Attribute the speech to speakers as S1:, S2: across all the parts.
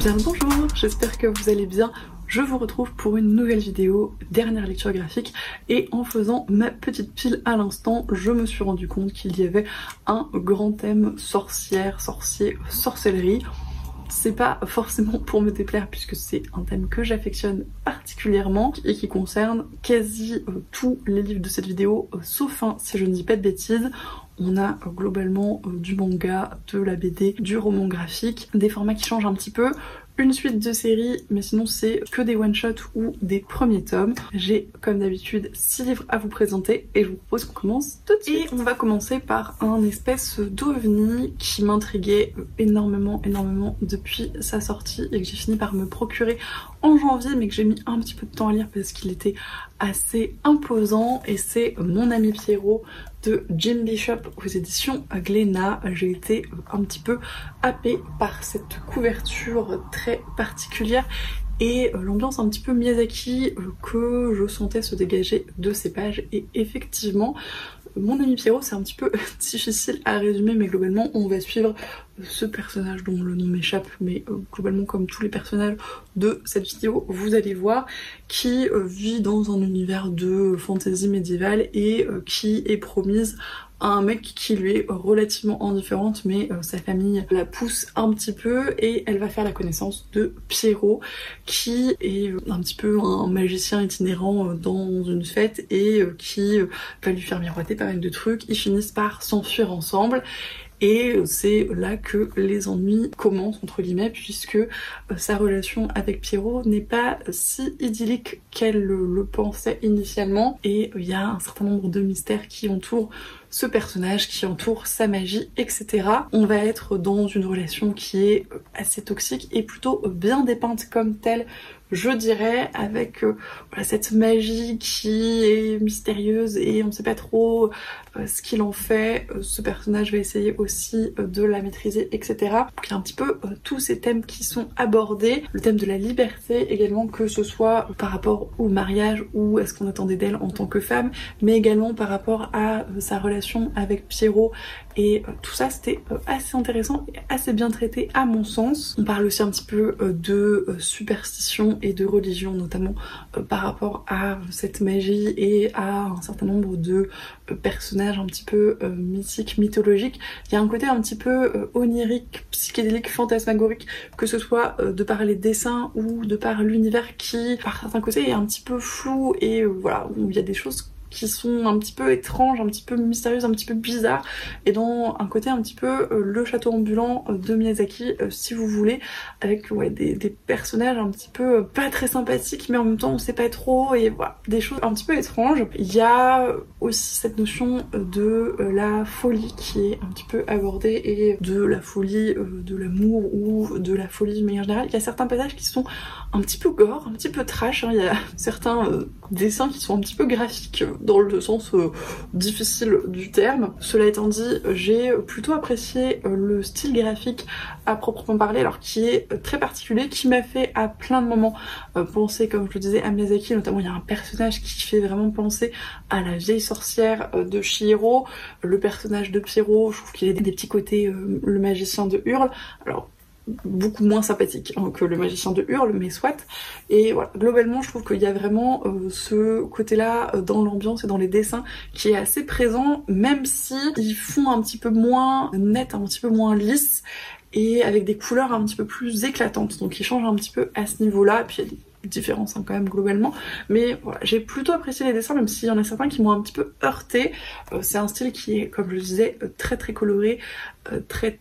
S1: Bien le bonjour, j'espère que vous allez bien. Je vous retrouve pour une nouvelle vidéo, dernière lecture graphique, et en faisant ma petite pile à l'instant, je me suis rendu compte qu'il y avait un grand thème sorcière, sorcier, sorcellerie. C'est pas forcément pour me déplaire puisque c'est un thème que j'affectionne particulièrement et qui concerne quasi tous les livres de cette vidéo, sauf un si je ne dis pas de bêtises. On a globalement du manga, de la BD, du roman graphique, des formats qui changent un petit peu, une suite de séries, mais sinon c'est que des one-shots ou des premiers tomes. J'ai comme d'habitude 6 livres à vous présenter et je vous propose qu'on commence tout de suite. Et on va commencer par un espèce d'ovni qui m'intriguait énormément depuis sa sortie et que j'ai fini par me procurer en janvier, mais que j'ai mis un petit peu de temps à lire parce qu'il était assez imposant, et c'est Mon ami Pierrot de Jim Bishop aux éditions Glénat. J'ai été un petit peu happée par cette couverture très particulière et l'ambiance un petit peu Miyazaki que je sentais se dégager de ces pages. Et effectivement, Mon ami Pierrot, c'est un petit peu difficile à résumer, mais globalement on va suivre ce personnage dont le nom m'échappe, mais globalement comme tous les personnages de cette vidéo, vous allez voir, qui vit dans un univers de fantasy médiévale et qui est promise à un mec qui lui est relativement indifférente, mais sa famille la pousse un petit peu et elle va faire la connaissance de Pierrot, qui est un petit peu un magicien itinérant dans une fête et qui va lui faire miroiter pas mal de trucs. Ils finissent par s'enfuir ensemble. Et c'est là que les ennuis commencent, entre guillemets, puisque sa relation avec Pierrot n'est pas si idyllique qu'elle le pensait initialement. Et il y a un certain nombre de mystères qui entourent ce personnage, qui entoure sa magie, etc. On va être dans une relation qui est assez toxique et plutôt bien dépeinte comme telle, je dirais, avec voilà, cette magie qui est mystérieuse et on sait pas trop ce qu'il en fait. Ce personnage va essayer aussi de la maîtriser, etc. Donc il y a un petit peu tous ces thèmes qui sont abordés. Le thème de la liberté également, que ce soit par rapport au mariage ou à ce qu'on attendait d'elle en tant que femme, mais également par rapport à sa relation avec Pierrot, et tout ça c'était assez intéressant et assez bien traité à mon sens. On parle aussi un petit peu de superstition et de religion, notamment par rapport à cette magie et à un certain nombre de personnages un petit peu mythiques, mythologiques. Il y a un côté un petit peu onirique, psychédélique, fantasmagorique, que ce soit de par les dessins ou de par l'univers qui, par certains côtés, est un petit peu flou et voilà, où il y a des choses qui sont un petit peu étranges, un petit peu mystérieuses, un petit peu bizarres, et dans un côté un petit peu le château ambulant de Miyazaki, si vous voulez, avec ouais, des personnages un petit peu pas très sympathiques, mais en même temps on sait pas trop, et voilà, des choses un petit peu étranges. Il y a aussi cette notion de la folie qui est un petit peu abordée, et de la folie de l'amour ou de la folie de manière générale. Il y a certains passages qui sont un petit peu gore, un petit peu trash, hein. Il y a certains dessins qui sont un petit peu graphiques dans le sens difficile du terme. Cela étant dit, j'ai plutôt apprécié le style graphique à proprement parler, alors qui est très particulier, qui m'a fait à plein de moments penser, comme je le disais, à Miyazaki. Notamment il y a un personnage qui fait vraiment penser à la vieille sorcière de Chihiro. Le personnage de Pierrot, je trouve qu'il a des petits côtés le magicien de Hurle, alors beaucoup moins sympathique hein, que le magicien de Hurle, mais soit. Et voilà, globalement je trouve qu'il y a vraiment ce côté là dans l'ambiance et dans les dessins qui est assez présent, même si ils font un petit peu moins net, un petit peu moins lisse, et avec des couleurs un petit peu plus éclatantes, donc ils changent un petit peu à ce niveau là. Puis il y a des différences hein, quand même globalement, mais voilà, j'ai plutôt apprécié les dessins, même s'il y en a certains qui m'ont un petit peu heurté. C'est un style qui est, comme je le disais, très coloré, très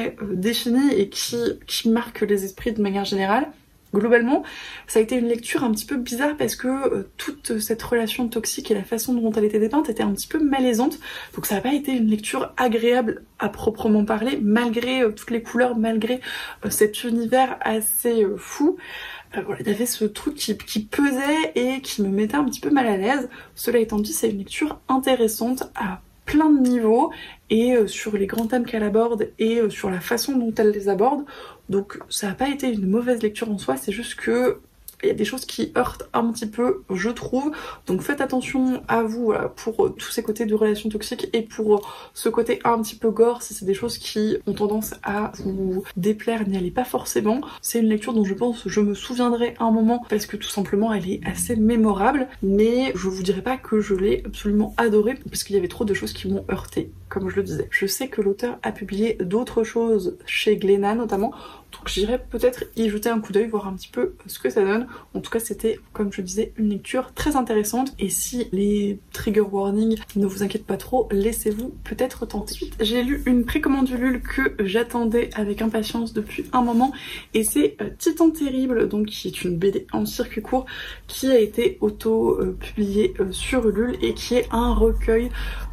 S1: défini, et qui marque les esprits de manière générale. Globalement, ça a été une lecture un petit peu bizarre parce que toute cette relation toxique et la façon dont elle était dépeinte était un petit peu malaisante, donc ça n'a pas été une lecture agréable à proprement parler, malgré toutes les couleurs, malgré cet univers assez fou. Voilà, il y avait ce truc qui pesait et qui me mettait un petit peu mal à l'aise. Cela étant dit, c'est une lecture intéressante à plein de niveaux, et sur les grands thèmes qu'elle aborde et sur la façon dont elle les aborde. Donc ça n'a pas été une mauvaise lecture en soi, c'est juste que il y a des choses qui heurtent un petit peu, je trouve. Donc faites attention à vous, voilà, pour tous ces côtés de relations toxiques et pour ce côté un petit peu gore. Si c'est des choses qui ont tendance à vous déplaire, n'y allez pas forcément. C'est une lecture dont je pense je me souviendrai un moment parce que tout simplement elle est assez mémorable, mais je vous dirais pas que je l'ai absolument adorée parce qu'il y avait trop de choses qui m'ont heurté, comme je le disais. Je sais que l'auteur a publié d'autres choses chez Glénat notamment, donc j'irai peut-être y jeter un coup d'œil, voir un petit peu ce que ça donne. En tout cas c'était, comme je disais, une lecture très intéressante, et si les trigger warnings ne vous inquiètent pas trop, laissez-vous peut-être tenter. Ensuite j'ai lu une précommande Ulule que j'attendais avec impatience depuis un moment, et c'est Titan Terrible, donc qui est une BD en circuit court qui a été auto-publiée sur Ulule et qui est un recueil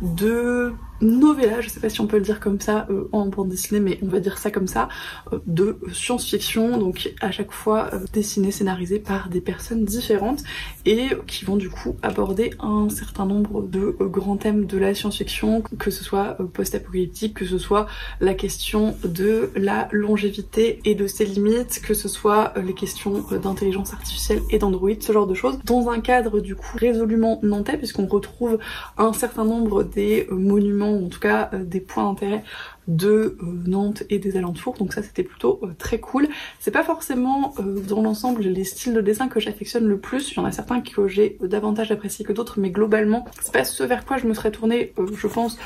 S1: de novella, je sais pas si on peut le dire comme ça en bande dessinée, mais on va dire ça comme ça, de science-fiction, donc à chaque fois dessiné, scénarisé par des personnes différentes et qui vont du coup aborder un certain nombre de grands thèmes de la science-fiction, que ce soit post-apocalyptique, que ce soit la question de la longévité et de ses limites, que ce soit les questions d'intelligence artificielle et d'Android, ce genre de choses, dans un cadre du coup résolument nantais, puisqu'on retrouve un certain nombre des monuments, ou en tout cas des points d'intérêt de Nantes et des alentours, donc ça c'était plutôt très cool. C'est pas forcément dans l'ensemble les styles de dessin que j'affectionne le plus, il y en a certains que j'ai davantage apprécié que d'autres, mais globalement c'est pas ce vers quoi je me serais tournée je pense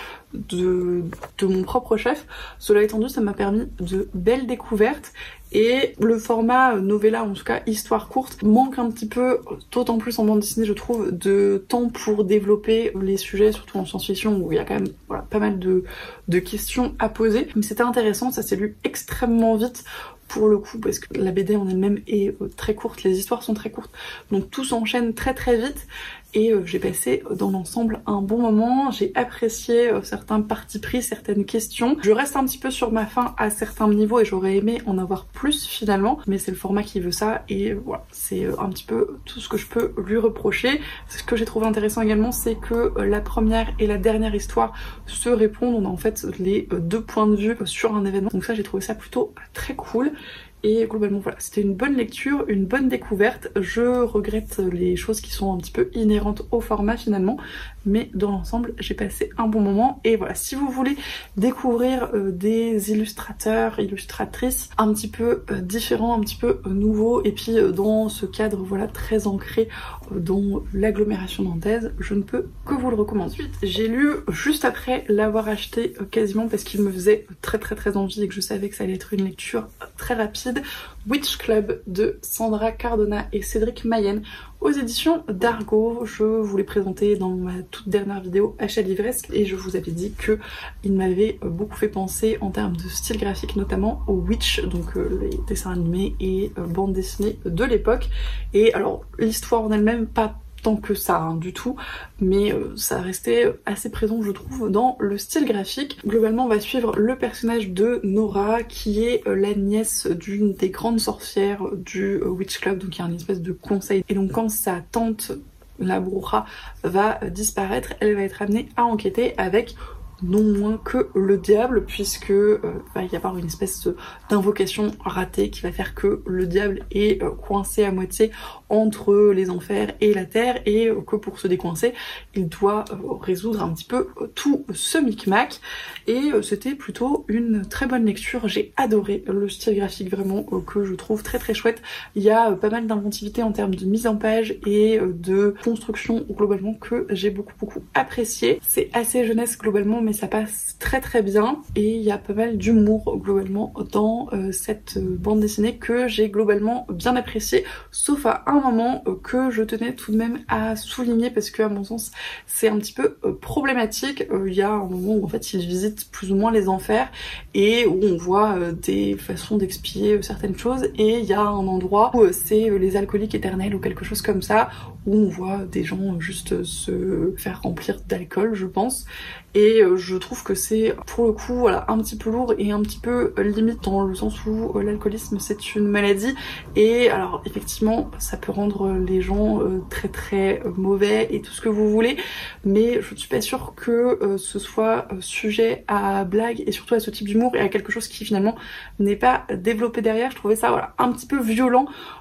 S1: de mon propre chef. Cela étant dit, ça m'a permis de belles découvertes, et le format novella, en tout cas histoire courte, manque un petit peu, d'autant plus en bande dessinée je trouve, de temps pour développer les sujets, surtout en science-fiction où il y a quand même voilà, pas mal de questions à poser. Mais c'était intéressant, ça s'est lu extrêmement vite pour le coup, parce que la BD en elle-même est très courte, les histoires sont très courtes, donc tout s'enchaîne très très vite, et j'ai passé dans l'ensemble un bon moment. J'ai apprécié certains partis pris, certaines questions. Je reste un petit peu sur ma faim à certains niveaux et j'aurais aimé en avoir plus finalement, mais c'est le format qui veut ça, et voilà, c'est un petit peu tout ce que je peux lui reprocher. Ce que j'ai trouvé intéressant également, c'est que la première et la dernière histoire se répondent. On a en fait les deux points de vue sur un événement, donc ça j'ai trouvé ça plutôt très cool. Et globalement voilà, c'était une bonne lecture, une bonne découverte. Je regrette les choses qui sont un petit peu inhérentes au format finalement, mais dans l'ensemble j'ai passé un bon moment. Et voilà, si vous voulez découvrir des illustrateurs, illustratrices un petit peu différents, un petit peu nouveaux, et puis dans ce cadre voilà très ancré dans l'agglomération nantaise, je ne peux que vous le recommander. Ensuite j'ai lu juste après l'avoir acheté quasiment parce qu'il me faisait très envie et que je savais que ça allait être une lecture très rapide, Witch Club de Sandra Cardona et Cédric Mayenne aux éditions d'Argo. Je vous l'ai présenté dans ma toute dernière vidéo Achat livresque et je vous avais dit que il m'avait beaucoup fait penser en termes de style graphique notamment au Witch, donc les dessins animés et bandes dessinées de l'époque. Et alors l'histoire en elle-même pas tant que ça hein, du tout, mais ça restait assez présent je trouve dans le style graphique. Globalement on va suivre le personnage de Nora qui est la nièce d'une des grandes sorcières du Witch Club, donc il y a une espèce de conseil, et donc quand sa tante la Bruja va disparaître, elle va être amenée à enquêter avec non moins que le diable, puisque va y avoir une espèce d'invocation ratée qui va faire que le diable est coincé à moitié entre les enfers et la terre, et que pour se décoincer il doit résoudre un petit peu tout ce micmac. Et c'était plutôt une très bonne lecture, j'ai adoré le style graphique vraiment que je trouve très chouette. Il y a pas mal d'inventivité en termes de mise en page et de construction globalement que j'ai beaucoup apprécié. C'est assez jeunesse globalement, mais ça passe très bien, et il y a pas mal d'humour globalement dans cette bande dessinée que j'ai globalement bien apprécié, sauf à un moment que je tenais tout de même à souligner parce que à mon sens c'est un petit peu problématique. Il y a un moment où en fait il visite plus ou moins les enfers et où on voit des façons d'expier certaines choses, et il y a un endroit où c'est les alcooliques éternels ou quelque chose comme ça, où on voit des gens juste se faire remplir d'alcool je pense, et je trouve que c'est pour le coup voilà, un petit peu lourd et un petit peu limite dans le sens où l'alcoolisme c'est une maladie, et alors effectivement ça peut rendre les gens très mauvais et tout ce que vous voulez, mais je ne suis pas sûre que ce soit sujet à blague et surtout à ce type d'humour et à quelque chose qui finalement n'est pas développé derrière. Je trouvais ça voilà, un petit peu violent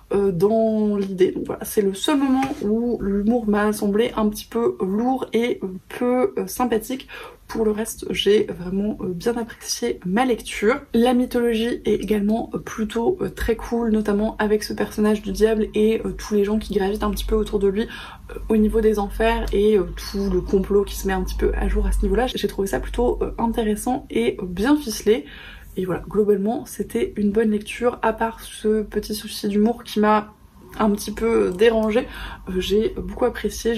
S1: dans l'idée. Donc voilà, c'est le seul moment où l'humour m'a semblé un petit peu lourd et peu sympathique. Pour le reste, j'ai vraiment bien apprécié ma lecture. La mythologie est également plutôt très cool, notamment avec ce personnage du diable et tous les gens qui gravitent un petit peu autour de lui au niveau des enfers et tout le complot qui se met un petit peu à jour à ce niveau-là. J'ai trouvé ça plutôt intéressant et bien ficelé. Et voilà, globalement, c'était une bonne lecture, à part ce petit souci d'humour qui m'a un petit peu dérangée. J'ai beaucoup apprécié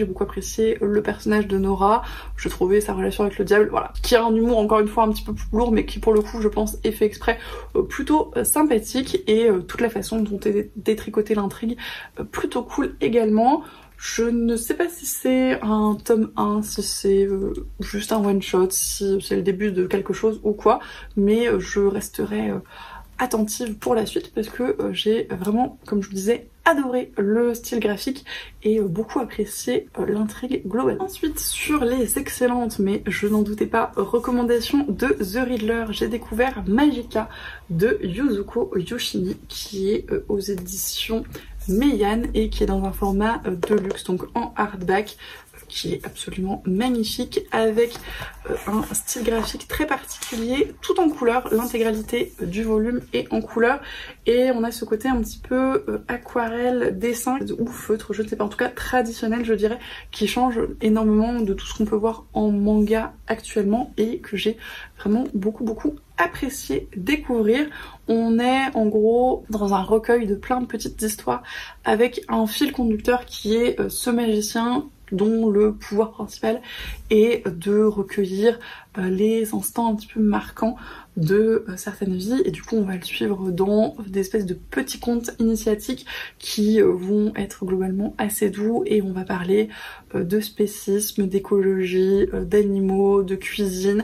S1: le personnage de Nora, je trouvais sa relation avec le diable, voilà, qui a un humour encore une fois un petit peu plus lourd, mais qui pour le coup je pense est fait exprès, plutôt sympathique, et toute la façon dont est détricotée l'intrigue, plutôt cool également. Je ne sais pas si c'est un tome 1, si c'est juste un one shot, si c'est le début de quelque chose ou quoi, mais je resterai attentive pour la suite parce que j'ai vraiment, comme je vous disais, adoré le style graphique et beaucoup apprécié l'intrigue globale. Ensuite, sur les excellentes, mais je n'en doutais pas, recommandations de The Riddler, j'ai découvert Magica de Yuzuko Yoshimi qui est aux éditions Meian et qui est dans un format de luxe, donc en hardback, qui est absolument magnifique, avec un style graphique très particulier, tout en couleur. L'intégralité du volume est en couleur et on a ce côté un petit peu aquarelle, dessin ou feutre, je ne sais pas, en tout cas traditionnel je dirais, qui change énormément de tout ce qu'on peut voir en manga actuellement et que j'ai vraiment beaucoup apprécié découvrir. On est en gros dans un recueil de plein de petites histoires avec un fil conducteur qui est ce magicien dont le pouvoir principal est de recueillir les instants un petit peu marquants de certaines vies, et du coup on va le suivre dans des espèces de petits contes initiatiques qui vont être globalement assez doux, et on va parler de spécisme, d'écologie, d'animaux, de cuisine,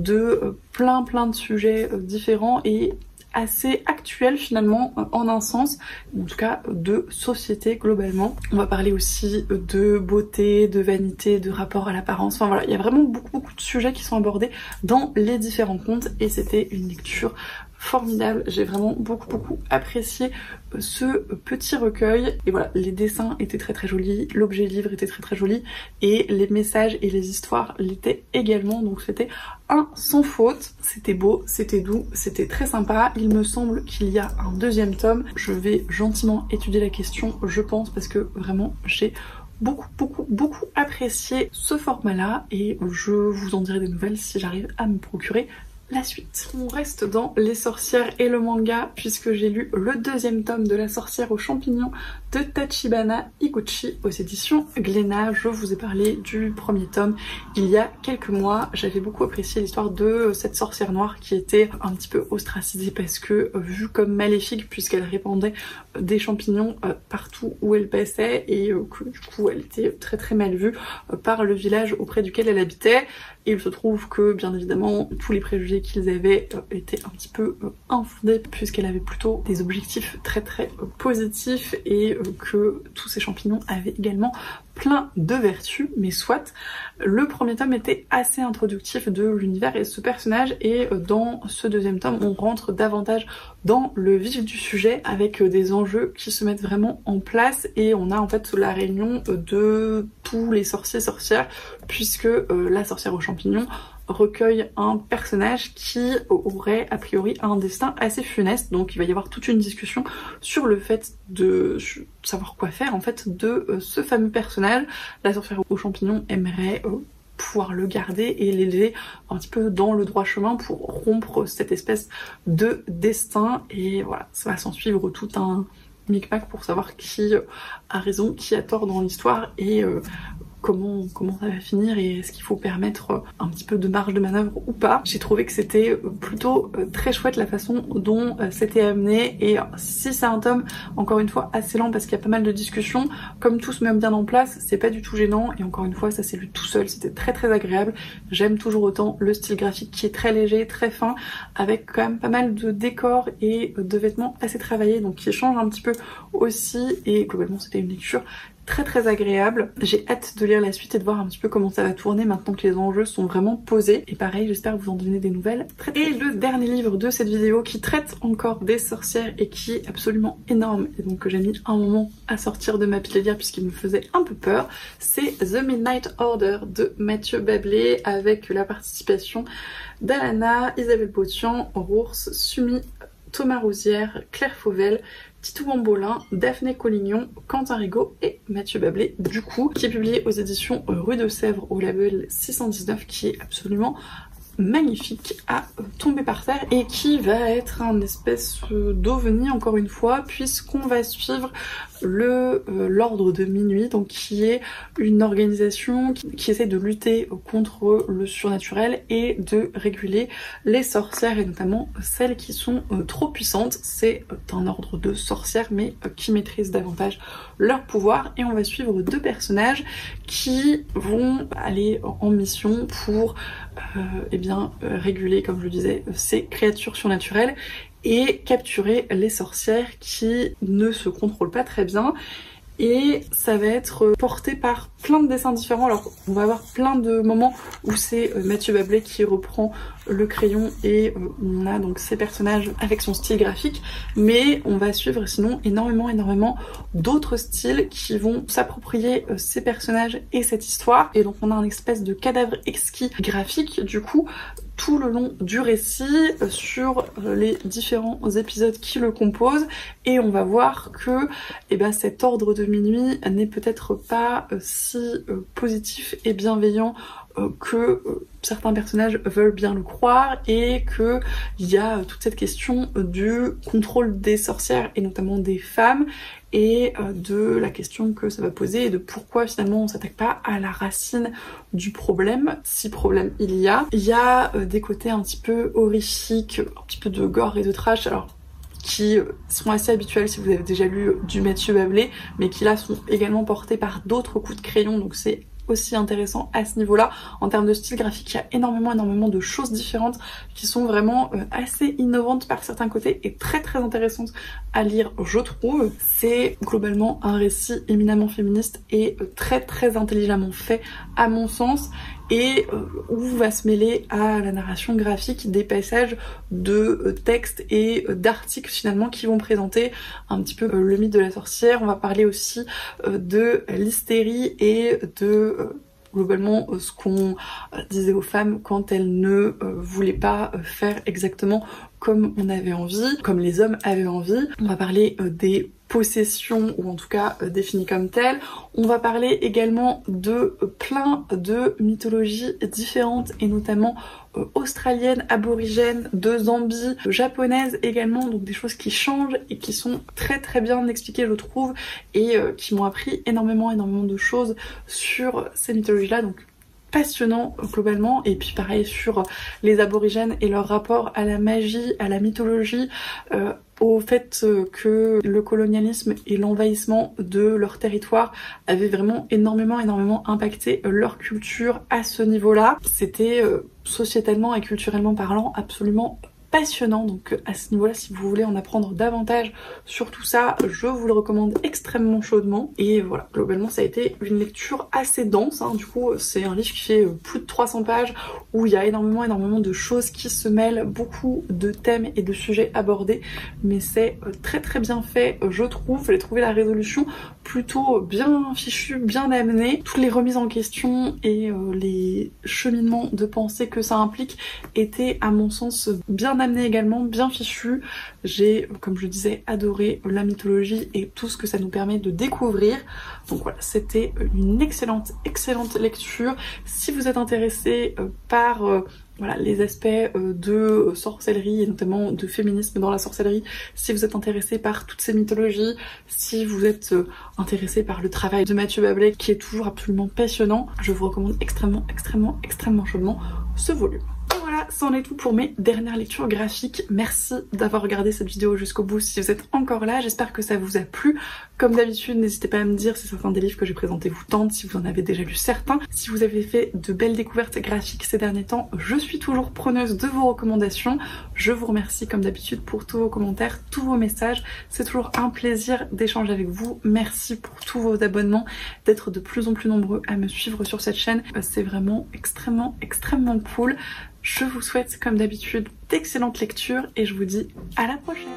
S1: de plein de sujets différents et assez actuel finalement en un sens, en tout cas de société globalement. On va parler aussi de beauté, de vanité, de rapport à l'apparence, enfin voilà, il y a vraiment beaucoup de sujets qui sont abordés dans les différents contes et c'était une lecture formidable. J'ai vraiment beaucoup apprécié ce petit recueil, et voilà, les dessins étaient très jolis, l'objet livre était très joli et les messages et les histoires l'étaient également, donc c'était un sans faute. C'était beau, c'était doux, c'était très sympa. Il me semble qu'il y a un deuxième tome, je vais gentiment étudier la question, je pense, parce que vraiment j'ai beaucoup apprécié ce format là et je vous en dirai des nouvelles si j'arrive à me procurer la suite. On reste dans les sorcières et le manga puisque j'ai lu le deuxième tome de La sorcière aux champignons de Tachibana Higuchi aux éditions Glénat. Je vous ai parlé du premier tome il y a quelques mois. J'avais beaucoup apprécié l'histoire de cette sorcière noire qui était un petit peu ostracisée parce que vue comme maléfique puisqu'elle répandait des champignons partout où elle passait et que du coup elle était très mal vue par le village auprès duquel elle habitait. Et il se trouve que bien évidemment tous les préjugés qu'ils avaient étaient un petit peu infondés puisqu'elle avait plutôt des objectifs très positifs et que tous ces champignons avaient également plein de vertus, mais soit. Le premier tome était assez introductif de l'univers et ce personnage, et dans ce deuxième tome on rentre davantage dans le vif du sujet avec des enjeux qui se mettent vraiment en place et on a en fait la réunion de tous les sorciers sorcières puisque la sorcière aux champignons recueille un personnage qui aurait a priori un destin assez funeste, donc il va y avoir toute une discussion sur le fait de savoir quoi faire en fait de ce fameux personnage. La sorcière aux champignons aimerait pouvoir le garder et l'élever un petit peu dans le droit chemin pour rompre cette espèce de destin, et voilà, ça va s'en suivre tout un micmac pour savoir qui a raison, qui a tort dans l'histoire et comment ça va finir et est-ce qu'il faut permettre un petit peu de marge de manœuvre ou pas. J'ai trouvé que c'était plutôt très chouette la façon dont c'était amené, et si c'est un tome encore une fois assez lent parce qu'il y a pas mal de discussions, comme tout se met bien en place, c'est pas du tout gênant et encore une fois ça s'est lu tout seul, c'était très agréable. J'aime toujours autant le style graphique qui est très léger, très fin, avec quand même pas mal de décors et de vêtements assez travaillés, donc qui change un petit peu aussi, et globalement c'était une lecture très agréable. J'ai hâte de lire la suite et de voir un petit peu comment ça va tourner maintenant que les enjeux sont vraiment posés. Et pareil, j'espère vous en donner des nouvelles très vite. Et le dernier livre de cette vidéo qui traite encore des sorcières et qui est absolument énorme, et donc que j'ai mis un moment à sortir de ma pile à lire puisqu'il me faisait un peu peur, c'est The Midnight Order de Mathieu Bablé, avec la participation d'Alana, Isabelle Botian, Rours, Sumi, Thomas Rouzière, Claire Fauvel, Titou Bambolin, Daphné Collignon, Quentin Rigaud et Mathieu Bablé, du coup, qui est publié aux éditions Rue de Sèvres au label 619, qui est absolument magnifique à tomber par terre et qui va être un espèce d'ovni encore une fois, puisqu'on va suivre l'ordre de minuit, donc qui est une organisation qui essaie de lutter contre le surnaturel et de réguler les sorcières, et notamment celles qui sont trop puissantes. C'est un ordre de sorcières mais qui maîtrisent davantage leur pouvoir, et on va suivre deux personnages qui vont aller en mission pour réguler, comme je le disais, ces créatures surnaturelles et capturer les sorcières qui ne se contrôlent pas très bien. Et ça va être porté par plein de dessins différents. Alors on va avoir plein de moments où c'est Mathieu Bablé qui reprend le crayon et on a donc ces personnages avec son style graphique, mais on va suivre sinon énormément d'autres styles qui vont s'approprier ces personnages et cette histoire. Et donc on a un espèce de cadavre exquis graphique du coup tout le long du récit sur les différents épisodes qui le composent, et on va voir que cet ordre de minuit n'est peut-être pas si positif et bienveillant que certains personnages veulent bien le croire, et que il y a toute cette question du contrôle des sorcières et notamment des femmes, et de la question que ça va poser et de pourquoi finalement on s'attaque pas à la racine du problème, si problème il y a. Il y a des côtés un petit peu horrifiques, un petit peu de gore et de trash, alors qui sont assez habituels si vous avez déjà lu du Mathieu Bablé, mais qui là sont également portés par d'autres coups de crayon, donc c'est aussi intéressant à ce niveau-là. En termes de style graphique, il y a énormément de choses différentes qui sont vraiment assez innovantes par certains côtés et très intéressantes à lire, je trouve. C'est globalement un récit éminemment féministe et très intelligemment fait à mon sens, et où va se mêler à la narration graphique des passages de textes et d'articles finalement qui vont présenter un petit peu le mythe de la sorcière. On va parler aussi de l'hystérie et de globalement ce qu'on disait aux femmes quand elles ne voulaient pas faire exactement comme on avait envie, comme les hommes avaient envie. On va parler des possessions, ou en tout cas définies comme telles. On va parler également de plein de mythologies différentes, et notamment australiennes, aborigènes, de Zambie, japonaises également, donc des choses qui changent et qui sont très bien expliquées je trouve, et qui m'ont appris énormément de choses sur ces mythologies-là, donc passionnant globalement. Et puis pareil sur les aborigènes et leur rapport à la magie, à la mythologie, au fait que le colonialisme et l'envahissement de leur territoire avaient vraiment énormément impacté leur culture à ce niveau-là. C'était sociétalement et culturellement parlant absolument passionnant, donc à ce niveau-là, si vous voulez en apprendre davantage sur tout ça, je vous le recommande extrêmement chaudement. Et voilà, globalement ça a été une lecture assez dense, hein. Du coup c'est un livre qui fait plus de 300 pages, où il y a énormément de choses qui se mêlent, beaucoup de thèmes et de sujets abordés, mais c'est très bien fait, je trouve. J'ai trouvé la résolution plutôt bien fichue, bien amenée. Toutes les remises en question et les cheminements de pensée que ça implique étaient à mon sens bien amené également, bien fichu. J'ai, comme je disais, adoré la mythologie et tout ce que ça nous permet de découvrir. Donc voilà, c'était une excellente lecture. Si vous êtes intéressé par voilà, les aspects de sorcellerie et notamment de féminisme dans la sorcellerie, si vous êtes intéressé par toutes ces mythologies, si vous êtes intéressé par le travail de Mathieu Bablé qui est toujours absolument passionnant, je vous recommande extrêmement chaudement ce volume. voilà, c'en est tout pour mes dernières lectures graphiques. Merci d'avoir regardé cette vidéo jusqu'au bout si vous êtes encore là. J'espère que ça vous a plu. Comme d'habitude, n'hésitez pas à me dire si certains des livres que j'ai présentés vous tentent, si vous en avez déjà lu certains. Si vous avez fait de belles découvertes graphiques ces derniers temps, je suis toujours preneuse de vos recommandations. Je vous remercie comme d'habitude pour tous vos commentaires, tous vos messages. C'est toujours un plaisir d'échanger avec vous. Merci pour tous vos abonnements, d'être de plus en plus nombreux à me suivre sur cette chaîne. C'est vraiment extrêmement cool. Je vous souhaite comme d'habitude d'excellentes lectures et je vous dis à la prochaine.